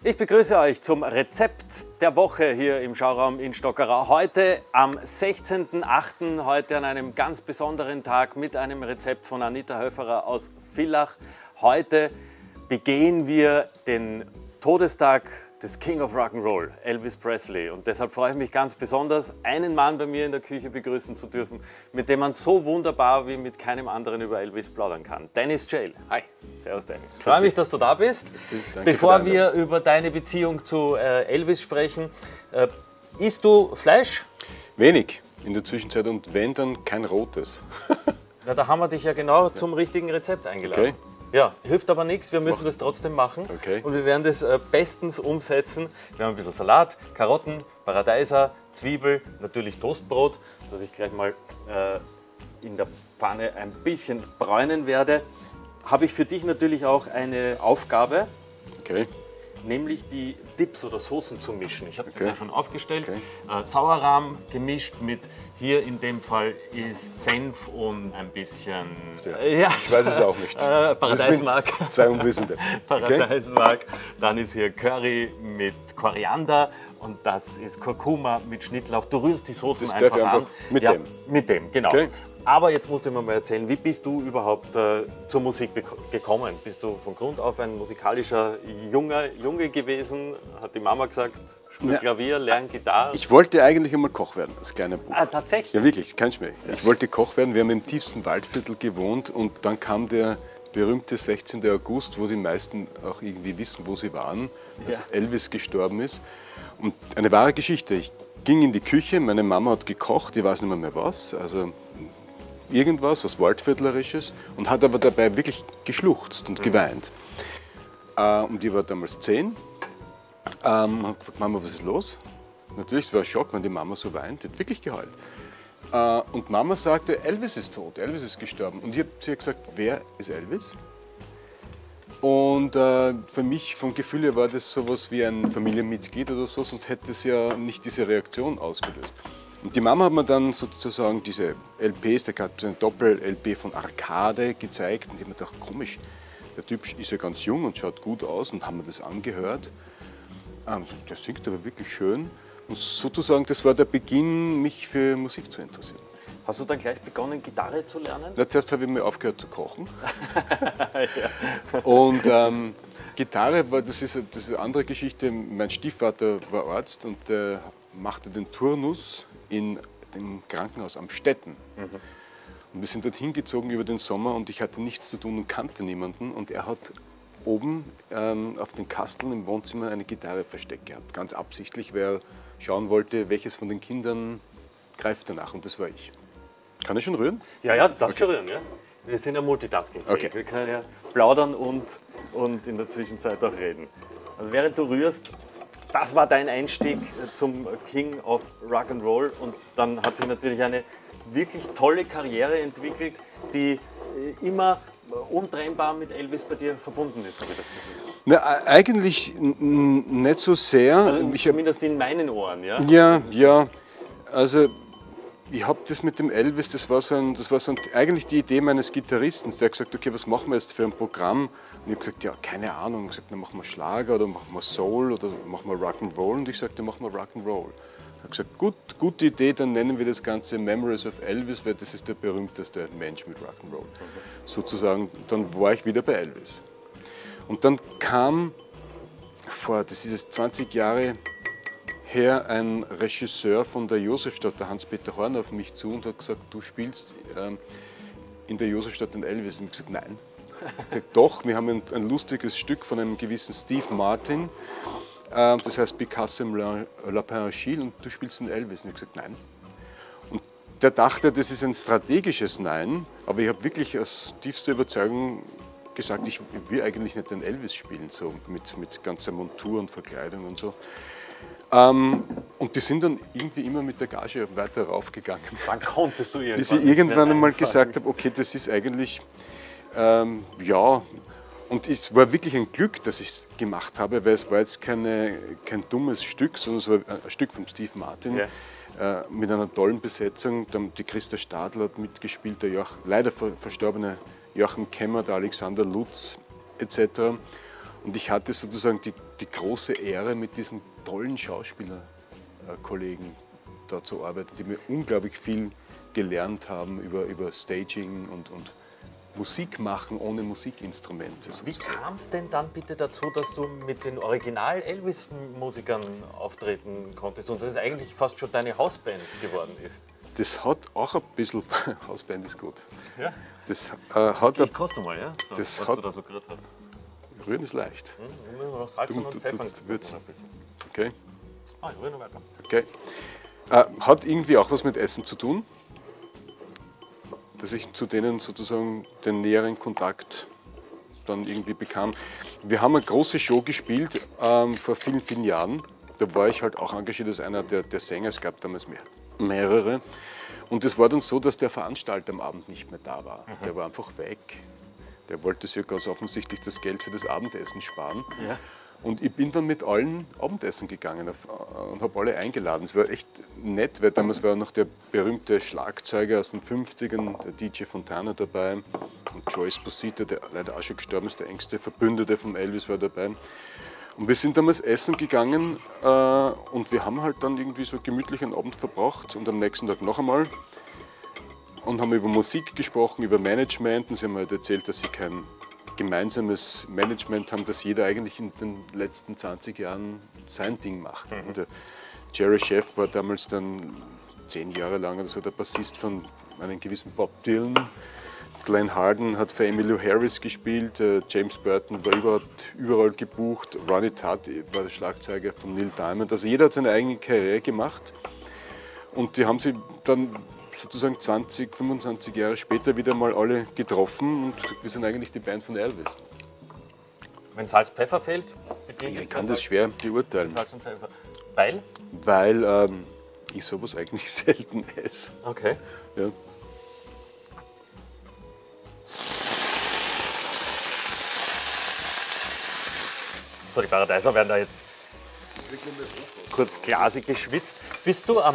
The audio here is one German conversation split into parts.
Ich begrüße euch zum Rezept der Woche hier im Schauraum in Stockerau. Heute am 16.08., heute an einem ganz besonderen Tag mit einem Rezept von Anita Höferer aus Villach. Heute begehen wir den Todestag des King of Rock'n'Roll, Elvis Presley. Und deshalb freue ich mich ganz besonders, einen Mann bei mir in der Küche begrüßen zu dürfen, mit dem man so wunderbar wie mit keinem anderen über Elvis plaudern kann. Dennis Jail. Hi. Servus Dennis. Ich freue mich, dass du da bist. Danke. Bevor wir über deine Beziehung zu Elvis sprechen, isst du Fleisch? Wenig in der Zwischenzeit und wenn, dann kein rotes. Ja, da haben wir dich ja genau zum richtigen Rezept eingeladen. Okay. Ja, hilft aber nichts, wir müssen das trotzdem machen. Okay. Und wir werden das bestens umsetzen. Wir haben ein bisschen Salat, Karotten, Paradeiser, Zwiebel, natürlich Toastbrot, das ich gleich mal in der Pfanne ein bisschen bräunen werde. Habe ich für dich natürlich auch eine Aufgabe, Okay. nämlich die Dips oder Soßen zu mischen. Ich habe die Okay. da schon aufgestellt. Okay. Sauerrahm gemischt mit, hier in dem Fall ist Senf und ein bisschen, Ja. Ich weiß es auch nicht. Paradeismark. Ich bin zwei Unwissende. Okay. Paradeismark. Dann ist hier Curry mit Koriander und das ist Kurkuma mit Schnittlauch. Du rührst die Soßen Das einfach darf ich an. einfach mit dem? Mit dem, genau. Okay. Aber jetzt musst du mir mal erzählen, wie bist du überhaupt zur Musik gekommen? Bist du von Grund auf ein musikalischer Junge gewesen? Hat die Mama gesagt, spiel Klavier, lern Gitarre? Ich wollte eigentlich einmal Koch werden, als kleiner Bub. Ah, tatsächlich? Ja, wirklich, kein Schmäh. Ich wollte Koch werden. Wir haben im tiefsten Waldviertel gewohnt und dann kam der berühmte 16. August, wo die meisten auch irgendwie wissen, wo sie waren, als Elvis gestorben ist. Und eine wahre Geschichte. Ich ging in die Küche, meine Mama hat gekocht, ich weiß nicht mehr was, also irgendwas, was Waldviertlerisches, und hat aber dabei wirklich geschluchzt und geweint. Und die war damals 10. Hab gefragt, Mama, was ist los? Natürlich, es war ein Schock, wenn die Mama so weint. Die hat wirklich geheult. Und Mama sagte, Elvis ist tot, Elvis ist gestorben. Und ich habe zu ihr gesagt, wer ist Elvis? Und für mich, vom Gefühl her, war das sowas wie ein Familienmitglied oder so, sonst hätte es ja nicht diese Reaktion ausgelöst. Und die Mama hat mir dann sozusagen diese LPs, da gab es eine Doppel-LP von Arcade gezeigt und ich habe mir gedacht, komisch, der Typ ist ja ganz jung und schaut gut aus und haben mir das angehört. Der singt aber wirklich schön und sozusagen das war der Beginn, mich für Musik zu interessieren. Hast du dann gleich begonnen, Gitarre zu lernen? Na, zuerst habe ich mir aufgehört zu kochen. Und Gitarre, das ist eine andere Geschichte. Mein Stiefvater war Arzt und machte den Turnus in dem Krankenhaus am Stetten. Und wir sind dorthin gezogen über den Sommer und ich hatte nichts zu tun und kannte niemanden. Und er hat oben auf den Kasteln im Wohnzimmer eine Gitarre versteckt gehabt. Ganz absichtlich, weil er schauen wollte, welches von den Kindern greift danach. Und das war ich. Kann ich schon rühren? Ja, du darfst schon rühren, ja. Wir sind ja Multitasking. Okay. Wir können ja plaudern und in der Zwischenzeit auch reden. Also während du rührst, das war dein Einstieg zum King of Rock'n'Roll und dann hat sich natürlich eine wirklich tolle Karriere entwickelt, die immer untrennbar mit Elvis bei dir verbunden ist, habe ich das Gefühl. Na, eigentlich nicht so sehr. Also zumindest in meinen Ohren, ja? Ja. Also ich habe das mit dem Elvis, das war eigentlich die Idee meines Gitarristen, der hat gesagt, okay, was machen wir jetzt für ein Programm? Und ich habe gesagt, ja, keine Ahnung. Ich habe gesagt, dann machen wir Schlager oder machen wir Soul oder machen wir Rock'n'Roll. Und ich sagte, machen wir Rock'n'Roll. Er hat gesagt, gute Idee, dann nennen wir das Ganze Memories of Elvis, weil das ist der berühmteste Mensch mit Rock'n'Roll. Sozusagen, dann war ich wieder bei Elvis. Und dann kam das ist jetzt 20 Jahre her, ein Regisseur von der Josefstadt, der Hans-Peter Horn, auf mich zu und hat gesagt, du spielst in der Josefstadt den Elvis. Und ich habe gesagt, nein. Ich habe gesagt, doch, wir haben ein lustiges Stück von einem gewissen Steve Martin, das heißt Picasso Lapin Achille und du spielst den Elvis. Und ich habe gesagt, nein. Und der dachte, das ist ein strategisches Nein, aber ich habe wirklich aus tiefster Überzeugung gesagt, ich will eigentlich nicht den Elvis spielen, so mit ganzer Montur und Verkleidung und so. Und die sind dann irgendwie immer mit der Gage weiter raufgegangen. Wann konntest du irgendwann? Bis ich irgendwann einmal gesagt habe, okay, das ist eigentlich, und es war wirklich ein Glück, dass ich es gemacht habe, weil es war jetzt kein dummes Stück, sondern es war ein Stück von Steve Martin mit einer tollen Besetzung. Die Christa Stadler hat mitgespielt, der leider verstorbene Joachim Kemmer, der Alexander Lutz etc. Und ich hatte sozusagen die die große Ehre, mit diesen tollen Schauspielerkollegen da zu arbeiten, die mir unglaublich viel gelernt haben über Staging und Musik machen ohne Musikinstrumente. Wie kam es denn dann bitte dazu, dass du mit den Original-Elvis-Musikern auftreten konntest und das ist eigentlich fast schon deine Hausband geworden ist? Das hat auch ein bisschen, Hausband ist gut. Ja? Das hat Ich koste mal, ja? So, das was hat, du da so gerührt hast. Rühren ist leicht. Wir müssen noch Salz und Pfeffer würzen. ein bisschen. Okay. Ich rühre noch weiter. Okay. Hat irgendwie auch was mit Essen zu tun, dass ich zu denen sozusagen den näheren Kontakt dann irgendwie bekam. Wir haben eine große Show gespielt vor vielen, vielen Jahren. Da war ich halt auch engagiert als einer der Sänger. Es gab damals mehrere. Und es war dann so, dass der Veranstalter am Abend nicht mehr da war. Der war einfach weg. Der wollte sich ja ganz offensichtlich das Geld für das Abendessen sparen. Ja. Und ich bin dann mit allen Abendessen gegangen und habe alle eingeladen. Es war echt nett, weil damals war noch der berühmte Schlagzeuger aus den 50ern, der DJ Fontana dabei und Joe Esposito, der leider auch schon gestorben ist, der engste Verbündete von Elvis war dabei. Und wir sind damals essen gegangen und wir haben halt dann irgendwie so gemütlich einen Abend verbracht und am nächsten Tag noch einmal und haben über Musik gesprochen, über Management und sie haben halt erzählt, dass sie kein gemeinsames Management haben, dass jeder eigentlich in den letzten 20 Jahren sein Ding macht. Der Jerry Sheff war damals dann 10 Jahre lang oder so der Bassist von einem gewissen Bob Dylan. Glenn Harden hat für Emmylou Harris gespielt, James Burton war überall gebucht, Ronnie Tutt war der Schlagzeuger von Neil Diamond. Also jeder hat seine eigene Karriere gemacht und die haben sie dann sozusagen 20, 25 Jahre später wieder mal alle getroffen und wir sind eigentlich die Band von Elvis. Wenn Salz, Pfeffer fehlt, ich kann das schwer beurteilen. Salz und Pfeffer. Weil? Weil ich sowas eigentlich selten esse. Okay. Ja. So, die Paradeiser werden da jetzt kurz glasig geschwitzt. Bist du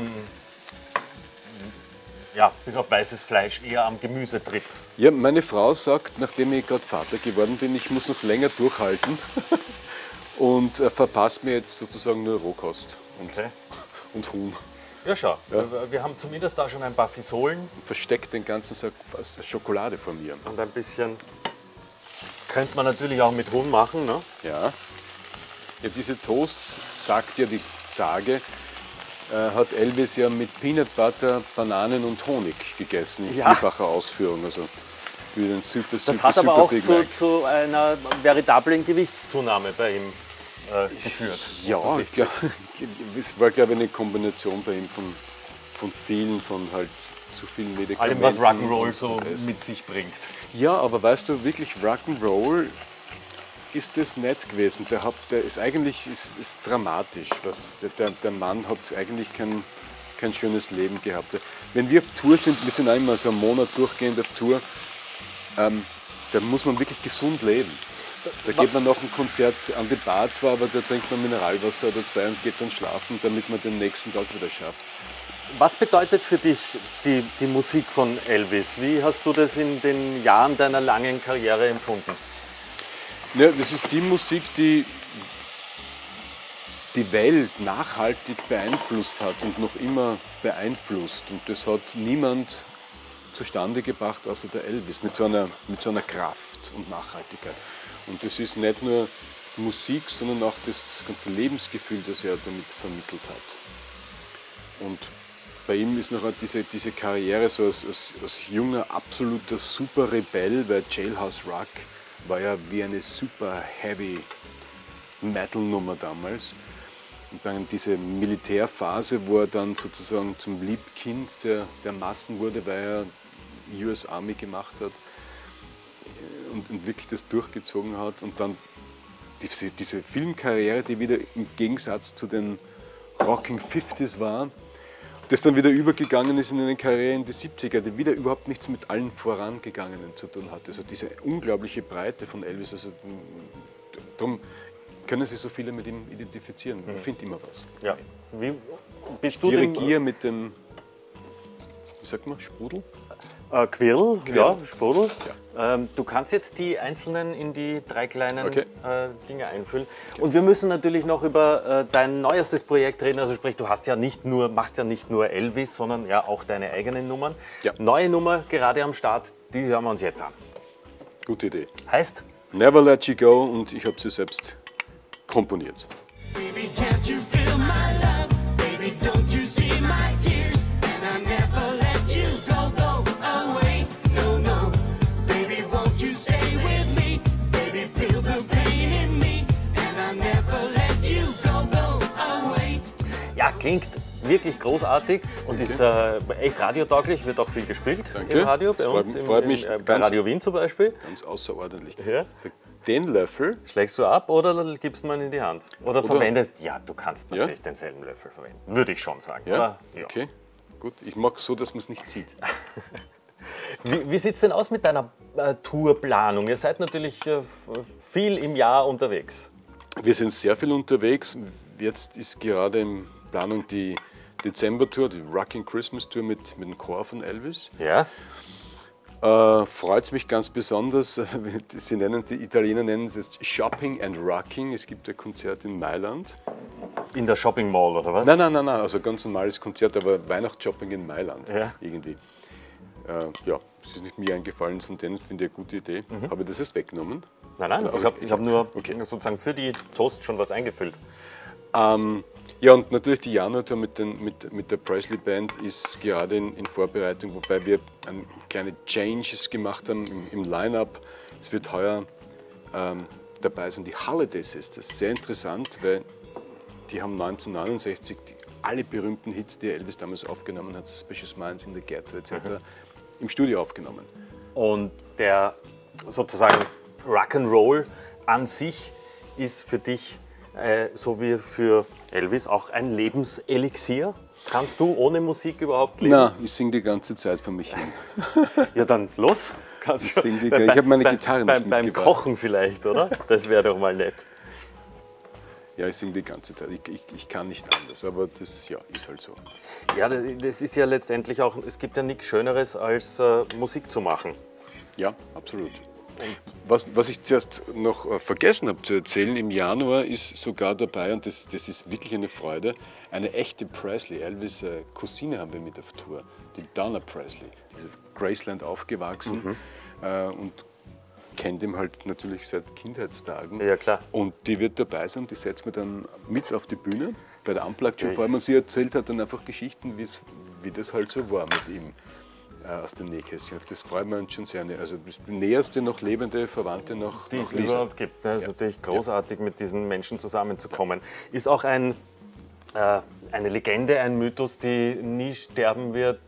ja, bis auf weißes Fleisch, eher am Gemüsetrip? Ja, meine Frau sagt, nachdem ich gerade Vater geworden bin, ich muss noch länger durchhalten und verpasst mir jetzt sozusagen nur Rohkost und Huhn. Ja, schau, ja. Wir haben zumindest da schon ein paar Fisolen. Versteckt den ganzen Sack Schokolade von mir. Und ein bisschen könnte man natürlich auch mit Huhn machen, ne? Ja. Ja, diese Toasts, sagt ja die Sage, hat Elvis ja mit Peanut Butter, Bananen und Honig gegessen in vielfacher Ausführung. Also für den super das hat aber auch zu einer veritablen Gewichtszunahme bei ihm geführt. Ja, es war glaube ich eine Kombination bei ihm von vielen, von halt zu vielen Medikamenten. Allem, was Rock'n'Roll so mit sich bringt. Ja, aber weißt du, wirklich Rock'n'Roll ist das nicht gewesen. Der ist eigentlich ist dramatisch. Der Mann hat eigentlich kein schönes Leben gehabt. Wenn wir auf Tour sind, wir sind einmal so einen Monat durchgehend auf Tour, da muss man wirklich gesund leben. Da geht man nach dem Konzert an die Bar zwar, aber da trinkt man Mineralwasser oder 2 und geht dann schlafen, damit man den nächsten Tag wieder schafft. Was bedeutet für dich die Musik von Elvis? Wie hast du das in den Jahren deiner langen Karriere empfunden? Ja, das ist die Musik, die die Welt nachhaltig beeinflusst hat und noch immer beeinflusst. Und das hat niemand zustande gebracht, außer der Elvis, mit so einer Kraft und Nachhaltigkeit. Und das ist nicht nur Musik, sondern auch das ganze Lebensgefühl, das er damit vermittelt hat. Und bei ihm ist noch diese Karriere so als junger, absoluter super Rebell, weil Jailhouse Rock war ja wie eine super heavy Metal-Nummer damals. Und dann diese Militärphase, wo er dann sozusagen zum Liebkind der Massen wurde, weil er US Army gemacht hat und wirklich das durchgezogen hat. Und dann diese Filmkarriere, die wieder im Gegensatz zu den Rocking 50s war, das dann wieder übergegangen ist in eine Karriere in die 70er, die wieder überhaupt nichts mit allen Vorangegangenen zu tun hatte. Also diese unglaubliche Breite von Elvis, also darum können sich so viele mit ihm identifizieren. Man findet immer was. Ja. Wie bist du die Gier mit dem, wie sagt man, Sprudel? Quirl, ja, Sprudel. Ja. Du kannst jetzt die einzelnen in die 3 kleinen Dinge einfüllen. Und wir müssen natürlich noch über dein neuestes Projekt reden. Also sprich, du machst ja nicht nur Elvis, sondern ja auch deine eigenen Nummern. Ja. Neue Nummer gerade am Start, die hören wir uns jetzt an. Gute Idee. Heißt? Never Let You Go, und ich habe sie selbst komponiert. Baby, can't you feel my love? Baby, don't you see my tears? And I never let you go, go away. No, no. Baby, won't you stay with me? Baby, feel the pain in me. And I never let you go, go away. Ja, klingt wirklich großartig und ist echt radiotauglich, wird auch viel gespielt im Radio, bei uns, freut mich bei Radio Wien zum Beispiel. Ganz außerordentlich. Ja. Den Löffel. Schlägst du ab oder gibst du ihn in die Hand? Oder verwendest, ja, du kannst natürlich denselben Löffel verwenden, würde ich schon sagen. Ja? Aber, ja. Okay, gut. Ich mag es so, dass man es nicht sieht. Wie sieht es denn aus mit deiner Tourplanung? Ihr seid natürlich viel im Jahr unterwegs. Wir sind sehr viel unterwegs. Jetzt ist gerade in Planung die Dezember-Tour, die Rocking Christmas Tour mit dem Chor von Elvis. Ja. Freut mich ganz besonders. Die Italiener nennen es jetzt Shopping and Rocking. Es gibt ein Konzert in Mailand. In der Shopping Mall oder was? Nein, also ganz normales Konzert, aber Weihnachtsshopping in Mailand. Ja. Irgendwie. Ja, es ist nicht mir eingefallen, sondern finde ich eine gute Idee. Habe ich das jetzt weggenommen? Nein, ich hab nur sozusagen für die Toast schon was eingefüllt. Ja, und natürlich die Januar-Tour mit der Presley Band ist gerade in Vorbereitung, wobei wir kleine Changes gemacht haben im Line-Up. Es wird heuer dabei sein die Holiday Sisters. Sehr interessant, weil die haben 1969 alle berühmten Hits, die Elvis damals aufgenommen hat, Suspicious Minds, In the Ghetto etc., im Studio aufgenommen. Und der sozusagen Rock'n'Roll an sich ist für dich, so wie für Elvis, auch ein Lebenselixier? Kannst du ohne Musik überhaupt leben? Nein, ich singe die ganze Zeit für mich hin. Ja, dann los. Ich habe meine Gitarre nicht beim Kochen vielleicht, oder? Das wäre doch mal nett. Ja, ich singe die ganze Zeit. Ich kann nicht anders, aber das ist halt so. Ja, das ist ja letztendlich auch, es gibt ja nichts Schöneres, als Musik zu machen. Ja, absolut. Und was ich zuerst noch vergessen habe zu erzählen, im Januar ist sogar dabei, und das ist wirklich eine Freude, eine echte Presley. Elvis' Cousine haben wir mit auf Tour, die Donna Presley. Die ist in Graceland aufgewachsen und kennt ihn halt natürlich seit Kindheitstagen. Ja, klar. Und die wird dabei sein, die setzt mir dann mit auf die Bühne. Bei der Unplugged Show, bevor man sie erzählt hat, dann einfach Geschichten, wie das halt so war mit ihm. Aus dem Nähkästchen. Das freut mich schon sehr. Also die näherste noch lebende Verwandte noch die es Lisa. Überhaupt gibt. Das ist natürlich großartig, mit diesen Menschen zusammenzukommen. Ist auch eine Legende, ein Mythos, die nie sterben wird,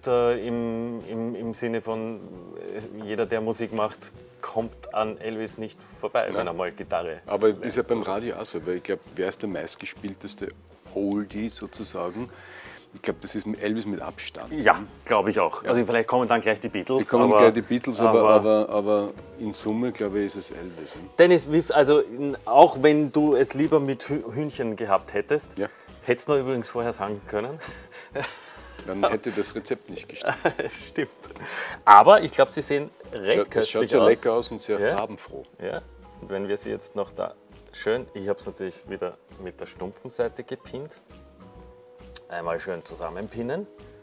im Sinne von jeder, der Musik macht, kommt an Elvis nicht vorbei, wenn er mal Gitarre. Aber ist ja beim Radio auch so, weil ich glaube, wer ist der meistgespielteste Oldie sozusagen? Ich glaube, das ist Elvis mit Abstand. Ja, glaube ich auch. Ja. Also vielleicht kommen dann gleich die Beatles. Die kommen gleich die Beatles, aber in Summe, glaube ich, ist es Elvis. Dennis, also auch wenn du es lieber mit Hühnchen gehabt hättest, hättest du mir übrigens vorher sagen können. Dann hätte das Rezept nicht gestimmt. Stimmt. Aber ich glaube, sie sehen recht köstlich aus. Es schaut sehr lecker aus und sehr farbenfroh. Ja, und wenn wir sie jetzt noch da schön, ich habe es natürlich wieder mit der stumpfen Seite gepinnt. Einmal schön zusammenpinnen.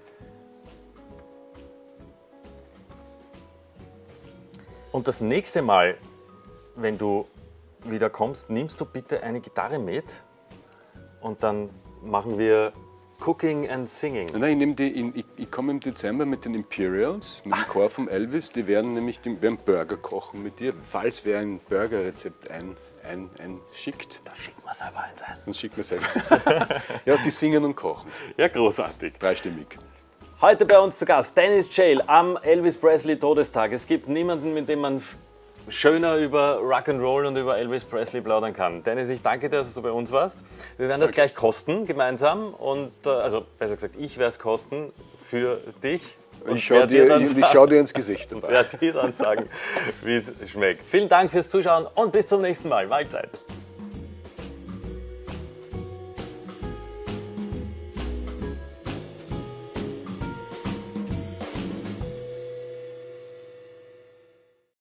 Und das nächste Mal, wenn du wieder kommst, nimmst du bitte eine Gitarre mit und dann machen wir Cooking and Singing. Nein, ich komme im Dezember mit den Imperials, mit dem Chor vom Elvis. Die werden nämlich Burger kochen mit dir, falls wer ein Burgerrezept einschickt. Da schicken wir selber eins ein. Dann schicken wir selber. Ja, die singen und kochen. Ja, großartig. Dreistimmig. Heute bei uns zu Gast Dennis Jail am Elvis Presley Todestag. Es gibt niemanden, mit dem man schöner über Rock'n'Roll und über Elvis Presley plaudern kann. Dennis, ich danke dir, dass du bei uns warst. Wir werden das gleich kosten, gemeinsam. Und, also besser gesagt, ich werde es kosten für dich. Und ich schaue dir ins Gesicht dabei. Ich werde dir dann sagen, wie es schmeckt. Vielen Dank fürs Zuschauen und bis zum nächsten Mal. Mahlzeit.